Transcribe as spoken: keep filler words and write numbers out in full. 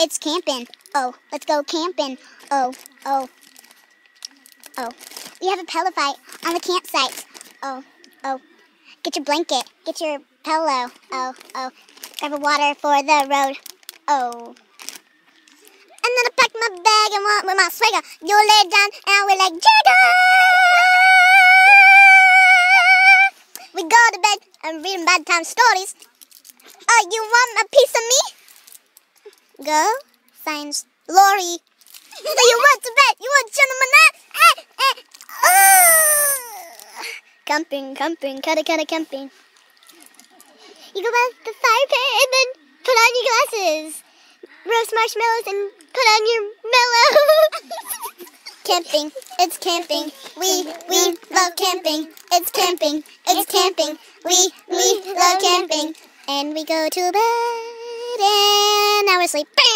it's camping. Oh, let's go camping. Oh, oh, oh. We have a pillow fight on the campsite. Oh, oh. Get your blanket. Get your pillow. Oh, oh. Grab a water for the road. Oh. And then I pack my bag and walk with my swagger. You lay down and we're like Jagger. We go to bed and reading bedtime stories. Oh, you want a piece of me? Go. Signs Lori. So you want to bed? You want gentleman? Eh, eh. Oh. Camping, camping, cutta, cutta, camping. You go by the fire pit and then put on your glasses. Roast marshmallows and put on your mellow. Camping, it's camping. We, we love camping. It's camping, it's camping. We, we love camping. And we go to bed and now we're asleep.